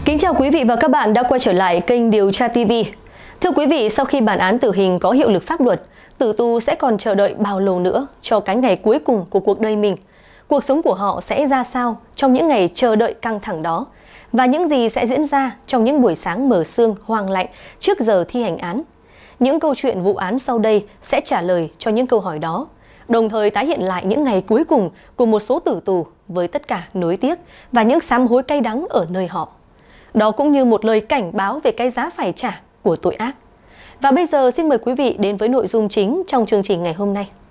Kính chào quý vị và các bạn đã quay trở lại kênh Điều tra TV. Thưa quý vị, sau khi bản án tử hình có hiệu lực pháp luật, tử tù sẽ còn chờ đợi bao lâu nữa cho cái ngày cuối cùng của cuộc đời mình? Cuộc sống của họ sẽ ra sao trong những ngày chờ đợi căng thẳng đó? Và những gì sẽ diễn ra trong những buổi sáng mờ sương hoang lạnh trước giờ thi hành án? Những câu chuyện vụ án sau đây sẽ trả lời cho những câu hỏi đó, đồng thời tái hiện lại những ngày cuối cùng của một số tử tù với tất cả nuối tiếc và những sám hối cay đắng ở nơi họ. Đó cũng như một lời cảnh báo về cái giá phải trả của tội ác. Và bây giờ xin mời quý vị đến với nội dung chính trong chương trình ngày hôm nay.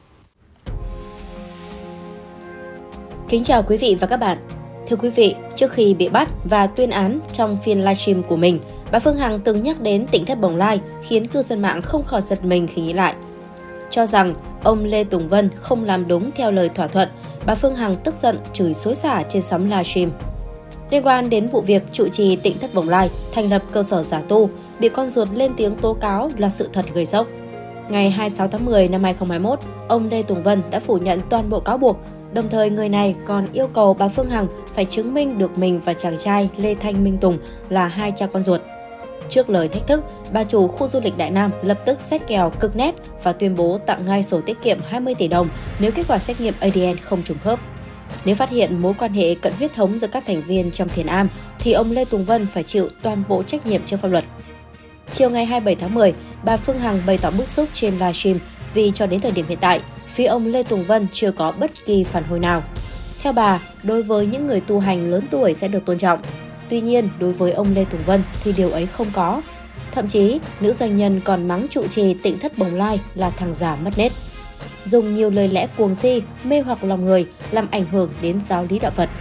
Kính chào quý vị và các bạn. Thưa quý vị, trước khi bị bắt và tuyên án trong phiên livestream của mình, bà Phương Hằng từng nhắc đến tỉnh thất Bồng Lai khiến cư dân mạng không khỏi giật mình khi nghĩ lại. Cho rằng ông Lê Tùng Vân không làm đúng theo lời thỏa thuận, bà Phương Hằng tức giận chửi xối xả trên sóng livestream. Liên quan đến vụ việc trụ trì tỉnh thất Bồng Lai thành lập cơ sở giả tu, bị con ruột lên tiếng tố cáo là sự thật gây sốc. Ngày 26 tháng 10 năm 2021, ông Lê Tùng Vân đã phủ nhận toàn bộ cáo buộc, đồng thời người này còn yêu cầu bà Phương Hằng phải chứng minh được mình và chàng trai Lê Thanh Minh Tùng là hai cha con ruột. Trước lời thách thức, bà chủ khu du lịch Đại Nam lập tức xách kèo cực nét và tuyên bố tặng ngay sổ tiết kiệm 20 tỷ đồng nếu kết quả xét nghiệm ADN không trùng khớp. Nếu phát hiện mối quan hệ cận huyết thống giữa các thành viên trong thiền am, thì ông Lê Tùng Vân phải chịu toàn bộ trách nhiệm trước pháp luật. Chiều ngày 27 tháng 10, bà Phương Hằng bày tỏ bức xúc trên livestream vì cho đến thời điểm hiện tại, phía ông Lê Tùng Vân chưa có bất kỳ phản hồi nào. Theo bà, đối với những người tu hành lớn tuổi sẽ được tôn trọng. Tuy nhiên, đối với ông Lê Tùng Vân thì điều ấy không có. Thậm chí, nữ doanh nhân còn mắng trụ trì tỉnh thất Bồng Lai là thằng già mất nết. Dùng nhiều lời lẽ cuồng si, mê hoặc lòng người, làm ảnh hưởng đến giáo lý đạo Phật.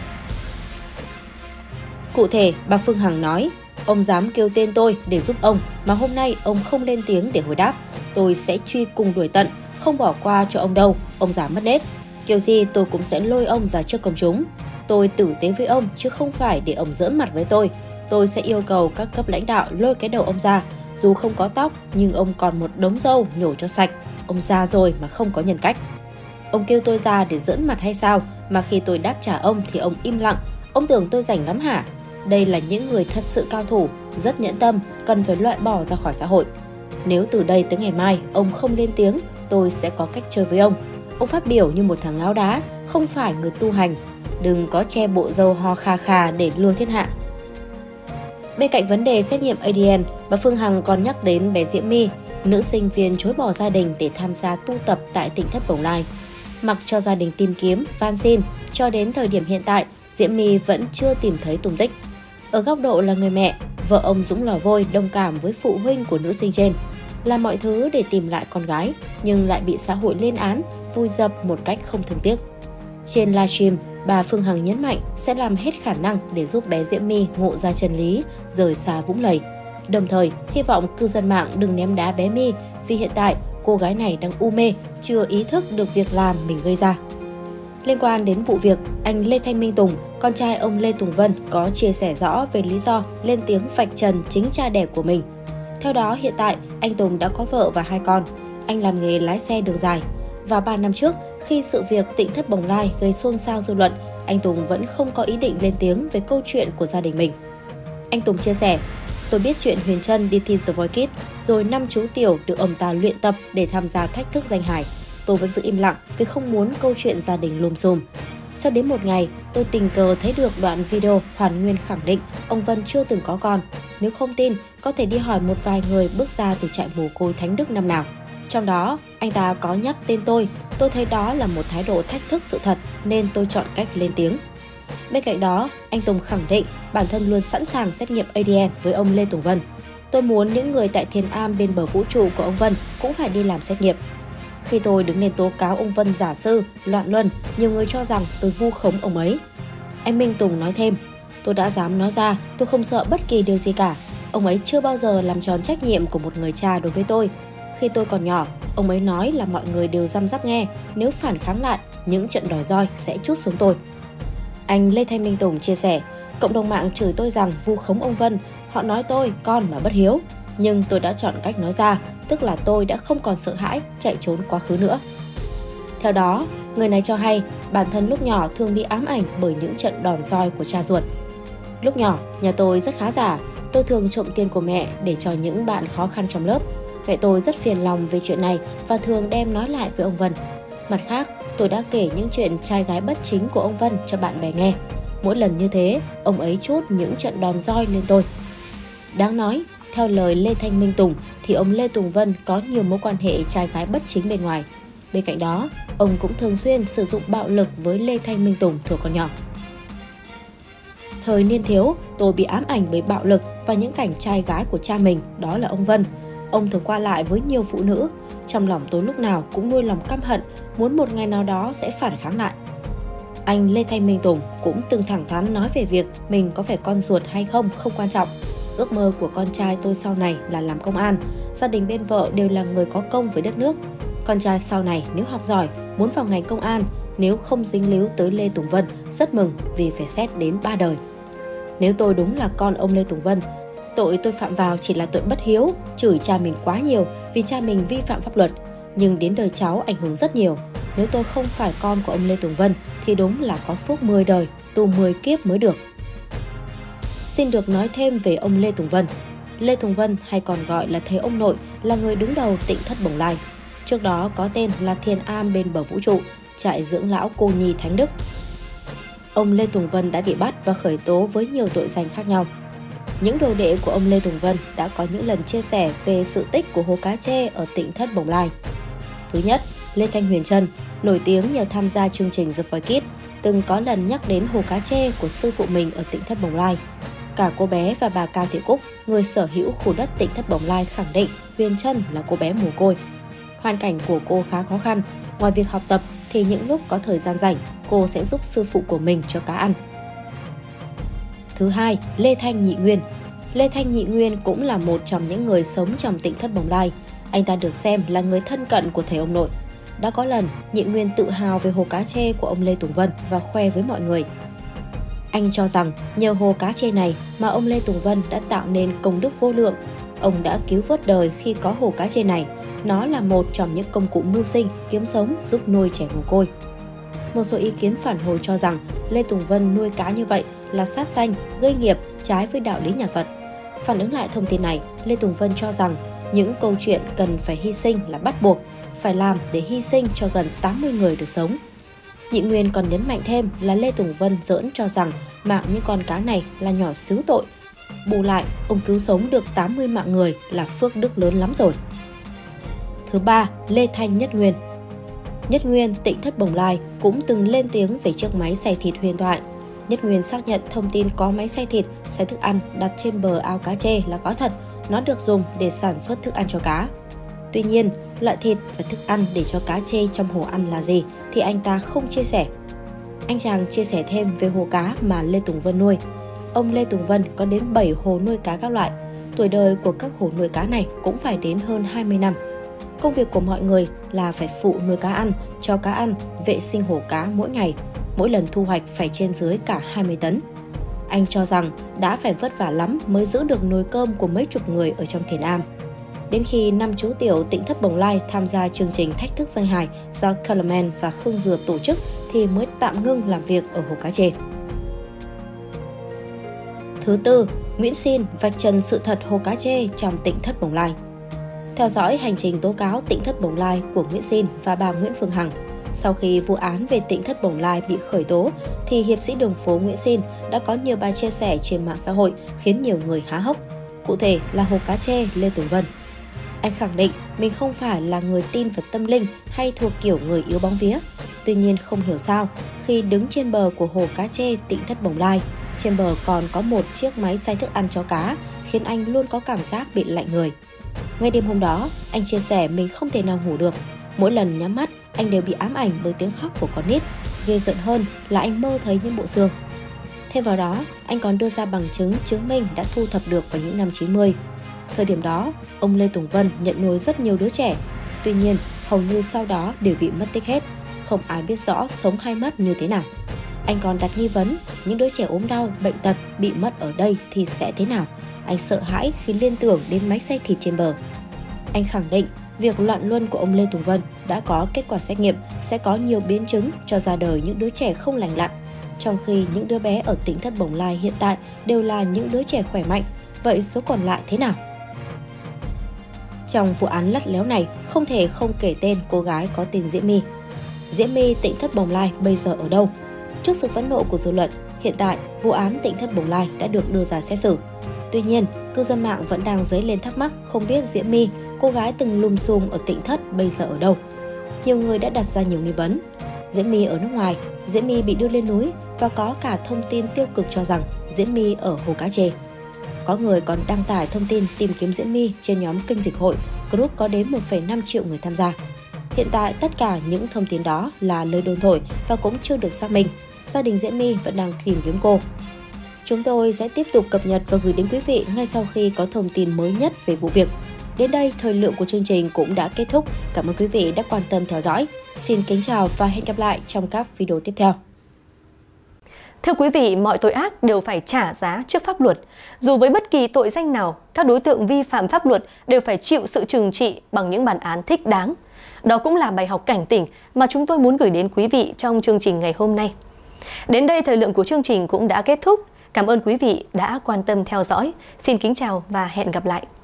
Cụ thể, bà Phương Hằng nói, ông dám kêu tên tôi để giúp ông, mà hôm nay ông không lên tiếng để hồi đáp. Tôi sẽ truy cùng đuổi tận, không bỏ qua cho ông đâu, ông già mất nết. Kiểu gì tôi cũng sẽ lôi ông ra trước công chúng. Tôi tử tế với ông chứ không phải để ông giỡn mặt với tôi. Tôi sẽ yêu cầu các cấp lãnh đạo lôi cái đầu ông ra. Dù không có tóc nhưng ông còn một đống râu nhổ cho sạch. Ông già rồi mà không có nhân cách. Ông kêu tôi ra để giỡn mặt hay sao mà khi tôi đáp trả ông thì ông im lặng. Ông tưởng tôi rảnh lắm hả? Đây là những người thật sự cao thủ, rất nhẫn tâm, cần phải loại bỏ ra khỏi xã hội. Nếu từ đây tới ngày mai ông không lên tiếng, tôi sẽ có cách chơi với ông. Ông phát biểu như một thằng ngáo đá, không phải người tu hành. Đừng có che bộ râu ho kha kha để lừa thiên hạ. Bên cạnh vấn đề xét nghiệm ADN, bà Phương Hằng còn nhắc đến bé Diễm My, nữ sinh viên chối bỏ gia đình để tham gia tu tập tại tỉnh thất Bồng Lai. Mặc cho gia đình tìm kiếm, van xin, cho đến thời điểm hiện tại, Diễm My vẫn chưa tìm thấy tung tích. Ở góc độ là người mẹ, vợ ông Dũng Lò Vôi đồng cảm với phụ huynh của nữ sinh trên, làm mọi thứ để tìm lại con gái, nhưng lại bị xã hội lên án, vùi dập một cách không thương tiếc. Trên livestream, bà Phương Hằng nhấn mạnh sẽ làm hết khả năng để giúp bé Diễm My ngộ ra chân lý, rời xa vũng lầy. Đồng thời, hy vọng cư dân mạng đừng ném đá bé My vì hiện tại cô gái này đang u mê, chưa ý thức được việc làm mình gây ra. Liên quan đến vụ việc, anh Lê Thanh Minh Tùng, con trai ông Lê Tùng Vân có chia sẻ rõ về lý do lên tiếng vạch trần chính cha đẻ của mình. Theo đó, hiện tại anh Tùng đã có vợ và 2 con. Anh làm nghề lái xe đường dài. Và 3 năm trước, khi sự việc tỉnh thất Bồng Lai gây xôn xao dư luận, anh Tùng vẫn không có ý định lên tiếng về câu chuyện của gia đình mình. Anh Tùng chia sẻ, tôi biết chuyện Huyền Trân đi thi The Voice Kids, rồi 5 chú tiểu được ông ta luyện tập để tham gia thách thức danh hài. Tôi vẫn giữ im lặng vì không muốn câu chuyện gia đình lùm xùm. Cho đến một ngày, tôi tình cờ thấy được đoạn video hoàn nguyên khẳng định ông Vân chưa từng có con. Nếu không tin, có thể đi hỏi một vài người bước ra từ trại mồ côi Thánh Đức năm nào. Trong đó, anh ta có nhắc tên tôi thấy đó là một thái độ thách thức sự thật nên tôi chọn cách lên tiếng. Bên cạnh đó, anh Tùng khẳng định bản thân luôn sẵn sàng xét nghiệm ADN với ông Lê Tùng Vân. Tôi muốn những người tại thiền am bên bờ vũ trụ của ông Vân cũng phải đi làm xét nghiệm. Khi tôi đứng lên tố cáo ông Vân giả sư, loạn luân, nhiều người cho rằng tôi vu khống ông ấy. Anh Minh Tùng nói thêm, tôi đã dám nói ra, tôi không sợ bất kỳ điều gì cả. Ông ấy chưa bao giờ làm tròn trách nhiệm của một người cha đối với tôi. Khi tôi còn nhỏ, ông ấy nói là mọi người đều răm rắp nghe, nếu phản kháng lại, những trận đòn roi sẽ trút xuống tôi. Anh Lê Thanh Minh Tùng chia sẻ, cộng đồng mạng chửi tôi rằng vu khống ông Vân, họ nói tôi con mà bất hiếu. Nhưng tôi đã chọn cách nói ra, tức là tôi đã không còn sợ hãi, chạy trốn quá khứ nữa. Theo đó, người này cho hay bản thân lúc nhỏ thường bị ám ảnh bởi những trận đòn roi của cha ruột. Lúc nhỏ, nhà tôi rất khá giả. Tôi thường trộm tiền của mẹ để cho những bạn khó khăn trong lớp. Mẹ tôi rất phiền lòng về chuyện này và thường đem nói lại với ông Vân. Mặt khác, tôi đã kể những chuyện trai gái bất chính của ông Vân cho bạn bè nghe. Mỗi lần như thế, ông ấy trút những trận đòn roi lên tôi. Đáng nói, theo lời Lê Thanh Minh Tùng thì ông Lê Tùng Vân có nhiều mối quan hệ trai gái bất chính bên ngoài. Bên cạnh đó, ông cũng thường xuyên sử dụng bạo lực với Lê Thanh Minh Tùng thuở còn nhỏ. Thời niên thiếu, tôi bị ám ảnh bởi bạo lực và những cảnh trai gái của cha mình, đó là ông Vân. Ông thường qua lại với nhiều phụ nữ. Trong lòng tôi lúc nào cũng nuôi lòng căm hận, muốn một ngày nào đó sẽ phản kháng lại. Anh Lê Thanh Minh Tùng cũng từng thẳng thắn nói về việc mình có phải con ruột hay không quan trọng. Ước mơ của con trai tôi sau này là làm công an. Gia đình bên vợ đều là người có công với đất nước. Con trai sau này nếu học giỏi, muốn vào ngành công an, nếu không dính líu tới Lê Tùng Vân, rất mừng vì phải xét đến 3 đời. Nếu tôi đúng là con ông Lê Tùng Vân, tội tôi phạm vào chỉ là tội bất hiếu, chửi cha mình quá nhiều vì cha mình vi phạm pháp luật, nhưng đến đời cháu ảnh hưởng rất nhiều. Nếu tôi không phải con của ông Lê Tùng Vân thì đúng là có phúc 10 đời, tù 10 kiếp mới được. Xin được nói thêm về ông Lê Tùng Vân. Lê Tùng Vân hay còn gọi là thầy ông nội là người đứng đầu Tỉnh Thất Bồng Lai. Trước đó có tên là Thiền Am bên bờ vũ trụ, trại dưỡng lão Cô Nhi Thánh Đức. Ông Lê Tùng Vân đã bị bắt và khởi tố với nhiều tội danh khác nhau. Những đồ đệ của ông Lê Tùng Vân đã có những lần chia sẻ về sự tích của hồ cá trê ở Tỉnh Thất Bồng Lai. Thứ nhất, Lê Thanh Huyền Trân, nổi tiếng nhờ tham gia chương trình The Voice Kids, từng có lần nhắc đến hồ cá trê của sư phụ mình ở Tỉnh Thất Bồng Lai. Cả cô bé và bà Cao Thị Cúc, người sở hữu khu đất Tỉnh Thất Bồng Lai khẳng định Huyền Trân là cô bé mồ côi. Hoàn cảnh của cô khá khó khăn, ngoài việc học tập thì những lúc có thời gian rảnh, cô sẽ giúp sư phụ của mình cho cá ăn. Thứ hai, Lê Thanh Nhị Nguyên. Lê Thanh Nhị Nguyên cũng là một trong những người sống trong Tỉnh Thất Bồng Lai. Anh ta được xem là người thân cận của thầy ông nội. Đã có lần, Nhị Nguyên tự hào về hồ cá trê của ông Lê Tùng Vân và khoe với mọi người. Anh cho rằng nhờ hồ cá trê này mà ông Lê Tùng Vân đã tạo nên công đức vô lượng. Ông đã cứu vớt đời khi có hồ cá trê này. Nó là một trong những công cụ mưu sinh, kiếm sống giúp nuôi trẻ mồ côi. Một số ý kiến phản hồi cho rằng Lê Tùng Vân nuôi cá như vậy là sát sanh, gây nghiệp, trái với đạo lý nhà Phật. Phản ứng lại thông tin này, Lê Tùng Vân cho rằng những câu chuyện cần phải hy sinh là bắt buộc, phải làm để hy sinh cho gần 80 người được sống. Nhị Nguyên còn nhấn mạnh thêm là Lê Tùng Vân giỡn cho rằng mạng những con cá này là nhỏ xíu tội. Bù lại, ông cứu sống được 80 mạng người là phước đức lớn lắm rồi. Thứ ba, Lê Thanh Nhất Nguyên. Nhất Nguyên, Tỉnh Thất Bồng Lai cũng từng lên tiếng về chiếc máy xay thịt huyền thoại. Nhất Nguyên xác nhận thông tin có máy xay thịt, xay thức ăn đặt trên bờ ao cá trê là có thật, nó được dùng để sản xuất thức ăn cho cá. Tuy nhiên, loại thịt và thức ăn để cho cá trê trong hồ ăn là gì thì anh ta không chia sẻ. Anh chàng chia sẻ thêm về hồ cá mà Lê Tùng Vân nuôi. Ông Lê Tùng Vân có đến 7 hồ nuôi cá các loại. Tuổi đời của các hồ nuôi cá này cũng phải đến hơn 20 năm. Công việc của mọi người là phải phụ nuôi cá ăn, cho cá ăn, vệ sinh hồ cá mỗi ngày. Mỗi lần thu hoạch phải trên dưới cả 20 tấn. Anh cho rằng đã phải vất vả lắm mới giữ được nồi cơm của mấy chục người ở trong Thiền Am. Đến khi năm chú tiểu Tỉnh Thất Bồng Lai tham gia chương trình Thách thức danh hài do Carmen và Khương Dừa tổ chức thì mới tạm ngưng làm việc ở hồ cá trê. Thứ tư, Nguyễn Sin vạch trần sự thật hồ cá trê trong Tỉnh Thất Bồng Lai. Theo dõi hành trình tố cáo Tỉnh Thất Bồng Lai của Nguyễn Sin và bà Nguyễn Phương Hằng. Sau khi vụ án về Tỉnh Thất Bồng Lai bị khởi tố, thì hiệp sĩ đường phố Nguyễn Sin đã có nhiều bài chia sẻ trên mạng xã hội khiến nhiều người há hốc. Cụ thể là hồ cá trê Lê Tùng Vân. Anh khẳng định mình không phải là người tin vào tâm linh hay thuộc kiểu người yếu bóng vía. Tuy nhiên không hiểu sao, khi đứng trên bờ của hồ cá trê Tỉnh Thất Bồng Lai, trên bờ còn có một chiếc máy xay thức ăn cho cá, khiến anh luôn có cảm giác bị lạnh người. Ngay đêm hôm đó, anh chia sẻ mình không thể nào ngủ được. Mỗi lần nhắm mắt, anh đều bị ám ảnh bởi tiếng khóc của con nít. Ghê rợn hơn là anh mơ thấy những bộ xương. Thêm vào đó, anh còn đưa ra bằng chứng chứng minh đã thu thập được vào những năm 90. Thời điểm đó, ông Lê Tùng Vân nhận nuôi rất nhiều đứa trẻ. Tuy nhiên, hầu như sau đó đều bị mất tích hết. Không ai biết rõ sống hay mất như thế nào. Anh còn đặt nghi vấn những đứa trẻ ốm đau, bệnh tật, bị mất ở đây thì sẽ thế nào. Anh sợ hãi khi liên tưởng đến máy xay thịt trên bờ. Anh khẳng định việc loạn luân của ông Lê Tùng Vân đã có kết quả xét nghiệm sẽ có nhiều biến chứng cho ra đời những đứa trẻ không lành lặn. trong khi những đứa bé ở tỉnh thất Bồng Lai hiện tại đều là những đứa trẻ khỏe mạnh. Vậy số còn lại thế nào? Trong vụ án lắt léo này, không thể không kể tên cô gái có tên Diễm My. Diễm My, tỉnh thất Bồng Lai bây giờ ở đâu? Trước sự phẫn nộ của dư luận, hiện tại vụ án tỉnh thất Bồng Lai đã được đưa ra xét xử. Tuy nhiên, cư dân mạng vẫn đang dấy lên thắc mắc không biết Diễm My, cô gái từng lùm xùm ở tỉnh thất bây giờ ở đâu. Nhiều người đã đặt ra nhiều nghi vấn. Diễm My ở nước ngoài, Diễm My bị đưa lên núi và có cả thông tin tiêu cực cho rằng Diễm My ở Hồ Cá Trê. Có người còn đăng tải thông tin tìm kiếm Diễm My trên nhóm kênh dịch hội, group có đến 1,5 triệu người tham gia. Hiện tại tất cả những thông tin đó là lời đồn thổi và cũng chưa được xác minh. Gia đình Diễm My vẫn đang tìm kiếm cô. Chúng tôi sẽ tiếp tục cập nhật và gửi đến quý vị ngay sau khi có thông tin mới nhất về vụ việc. Đến đây, thời lượng của chương trình cũng đã kết thúc. Cảm ơn quý vị đã quan tâm theo dõi. Xin kính chào và hẹn gặp lại trong các video tiếp theo. Thưa quý vị, mọi tội ác đều phải trả giá trước pháp luật. Dù với bất kỳ tội danh nào, các đối tượng vi phạm pháp luật đều phải chịu sự trừng trị bằng những bản án thích đáng. Đó cũng là bài học cảnh tỉnh mà chúng tôi muốn gửi đến quý vị trong chương trình ngày hôm nay. Đến đây, thời lượng của chương trình cũng đã kết thúc. Cảm ơn quý vị đã quan tâm theo dõi. Xin kính chào và hẹn gặp lại.